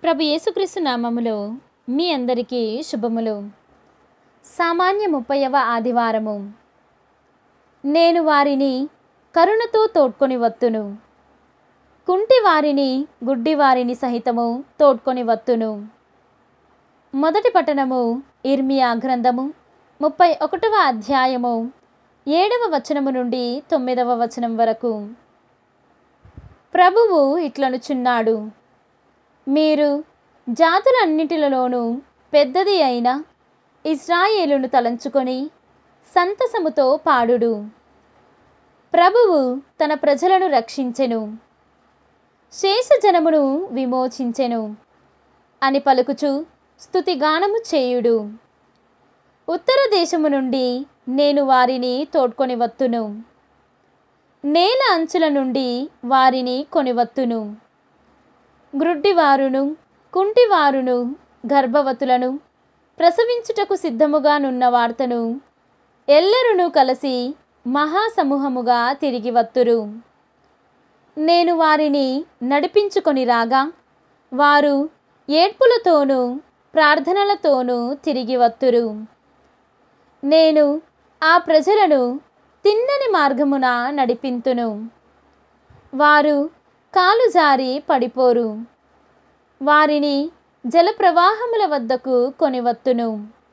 ప్రభు యేసుక్రీస్తు నామములో మీ అందరికీ శుభములు. సామాన్య 30వ ఆదివారము. నేను వారిని కరుణతో తోడ్కొని వత్తును, కుంటి వారిని గుడ్డి వారిని సహితము తోడ్కొని వత్తును. మొదటి పట్టణము ఇర్మియా గ్రంథము 31వ అధ్యాయము 7వ వచనము నుండి 9వ వచనం వరకు. ప్రభువు ఇట్లనుచున్నాడు, మీరు జాతులన్నిటిలోనూ పెద్దది అయిన ఇశ్రాయేలును తలంచుకొని సంతసముతో పాడుడు. ప్రభువు తన ప్రజలను రక్షించెను, శేషజనమును విమోచించెను అని పలుకుచు స్తుతిగానము చేయుడు. ఉత్తర దేశము నుండి నేను వారిని తోడ్కొని వత్తును, నేల అంచుల నుండి వారిని కొనివత్తును. గ్రుడ్డివారును కుంటివారును గర్భవతులను ప్రసవించుటకు సిద్ధముగానున్న వార్తను ఎల్లరును కలిసి మహాసమూహముగా తిరిగి వత్తురు. నేను వారిని నడిపించుకొని రాగా వారు ఏడ్పులతోనూ ప్రార్థనలతోనూ తిరిగి వత్తురు. నేను ఆ ప్రజలను తిన్నని మార్గమున నడిపింతును, వారు కాలు జారి పడిపోరు. వారిని జలప్రవాహముల వద్దకు కొనివత్తును.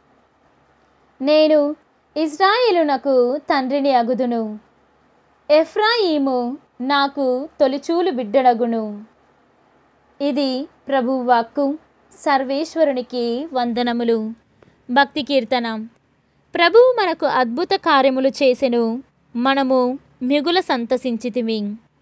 నేను ఇశ్రాయేలునకు తండ్రిని అగుదును, ఎఫ్రాయిము నాకు తొలిచూలు బిడ్డడగును. ఇది ప్రభువు వాక్కు. సర్వేశ్వరునికి వందనములు. భక్తి కీర్తన. ప్రభువు మనకు అద్భుత కార్యములు చేసెను, మనము మిగుల సంతసించితిమి.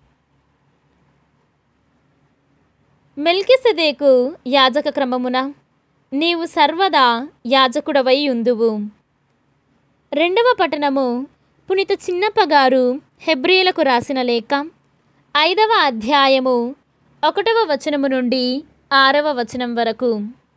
మెల్కీసెదెకు యాజక క్రమమున నీవు సర్వదా యాజకుడవై ఉందువు. రెండవ పట్టణము పునీత చిన్నప్ప గారు హెబ్రీయులకు రాసిన లేఖ 5వ అధ్యాయము 1వ వచనము నుండి 6వ వచనం వరకు.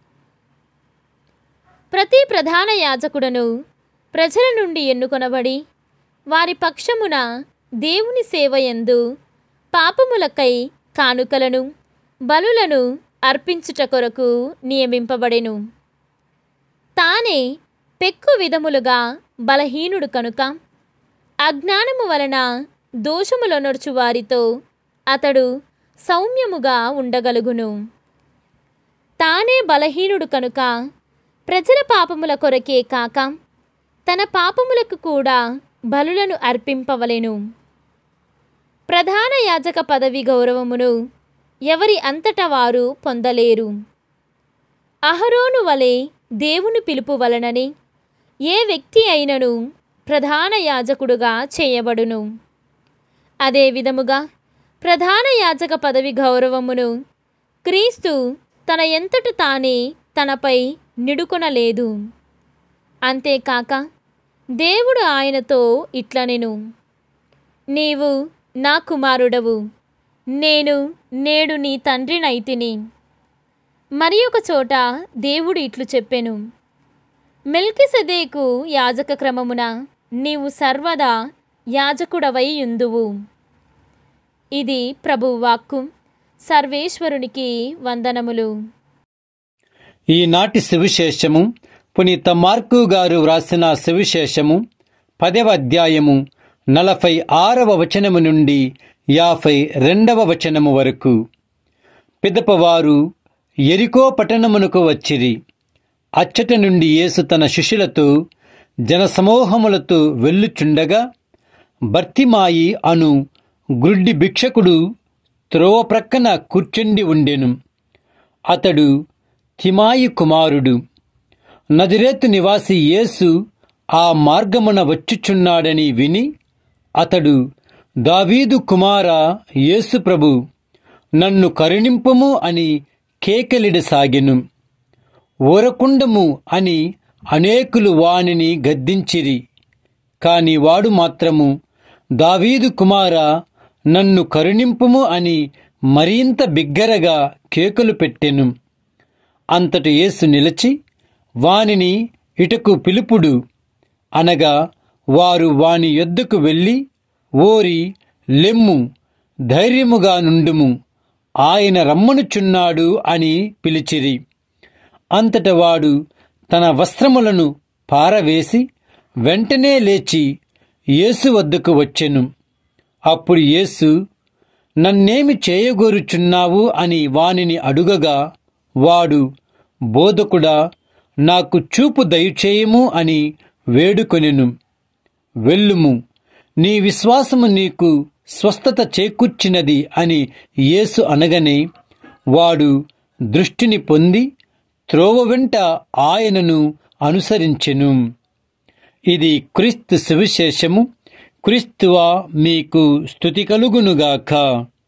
ప్రతి ప్రధాన యాజకుడను ప్రజల నుండి ఎన్నుకొనబడి వారి పక్షమున దేవుని సేవయందు పాపములకై కానుకలను బలులను అర్పించుట కొరకు నియమింపబడెను. తానే పెక్కు విధములుగా బలహీనుడు కనుక అజ్ఞానము వలన దోషములొనర్చు వారితో అతడు సౌమ్యముగా ఉండగలుగును. తానే బలహీనుడు కనుక ప్రజల పాపముల కొరకే కాక తన పాపములకు కూడా బలులను అర్పింపవలెను. ప్రధాన యాజక పదవి గౌరవమును ఎవరి అంతటా వారు పొందలేరు. అహరోను వలె దేవుని పిలుపు వలనని ఏ వ్యక్తి అయినను ప్రధాన యాజకుడుగా చేయబడును. అదే విధముగా ప్రధాన యాజక పదవి గౌరవమును క్రీస్తు తన ఎంతట తానే తనపై నిడుకొనలేదు. అంతేకాక దేవుడు ఆయనతో ఇట్లనెను, నీవు నా కుమారుడవు, నేను నేడు నీ తండ్రినైతిని. మరి ఒక చోట దేవుడు ఇట్లు చెప్పెను, మెల్కీసెదెకు యాజక క్రమమున నీవు సర్వదా యాజకుడవై యుందువు. ఇది ప్రభువు వాక్కు. సర్వేశ్వరునికి వందనములు. ఈనాటి సువిశేషము పునీత మార్కు గారు వ్రాసిన సువిశేషము 10వ అధ్యాయము 46వ వచనము నుండి 52వ వచనము వరకు. పిదపవారు యెరికో పట్టణమునకు వచ్చిరి. అచ్చట నుండి యేసు తన శిష్యులతో జనసమూహములతో వెళ్ళుచుండగా బర్తిమాయి అను గ్రుడ్డి భిక్షకుడు త్రోవ ప్రక్కన కూర్చుండి ఉండెను. అతడు తిమాయి కుమారుడు. నజరేతు నివాసి యేసు ఆ మార్గమున వచ్చుచున్నాడని విని అతడు, దావీదు కుమారా యేసు ప్రభు, నన్ను కరుణింపుము అని కేకలిడసాగెను. ఊరకుండము అని అనేకులు వానిని గద్దించిరి. కాని వాడు మాత్రము, దావీదు కుమారా నన్ను కరుణింపుము అని మరింత బిగ్గరగా కేకలు పెట్టెను. అంతట యేసు నిలిచి వానిని ఇటకు పిలుపుడు అనగా వారు వాని యొద్దకు వెళ్ళి, ఓరి లెమ్ము, ధైర్యముగా నుండుము, ఆయన రమ్మనుచున్నాడు అని పిలిచిరి. అంతట వాడు తన వస్త్రములను పారవేసి వెంటనే లేచి యేసు వద్దకు వచ్చెను. అప్పుడు యేసు, నన్నేమి చేయగోరుచున్నావు అని వానిని అడుగగా, వాడు, బోధకుడా, నాకు చూపు దయచేయము అని వేడుకొనెను. వెళ్ళుము, నీ విశ్వాసము నీకు స్వస్థత చేకూర్చినది అని యేసు అనగనే వాడు దృష్టిని పొంది త్రోవ వెంట ఆయనను అనుసరించెను. ఇది క్రీస్తు సువిశేషము. క్రీస్తువా, మీకు స్తుతి కలుగునుగాక.